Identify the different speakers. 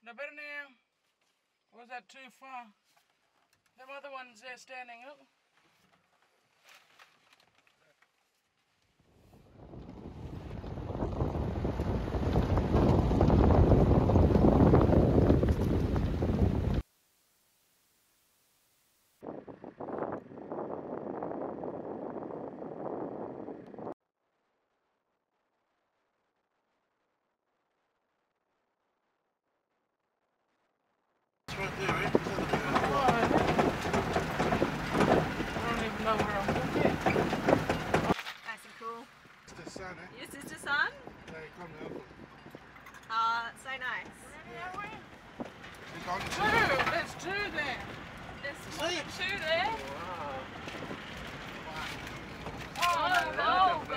Speaker 1: No better now? Or was that too far? Them other ones there standing up.
Speaker 2: It's right there, eh?
Speaker 1: I don't even know where I'm looking.
Speaker 3: Nice and cool.
Speaker 2: It's the sun, eh?
Speaker 3: Your sister's son?
Speaker 2: They come out.
Speaker 3: That's so nice.
Speaker 2: He's on the
Speaker 1: Two! There's two there.
Speaker 3: There's two there.
Speaker 1: Oh, no.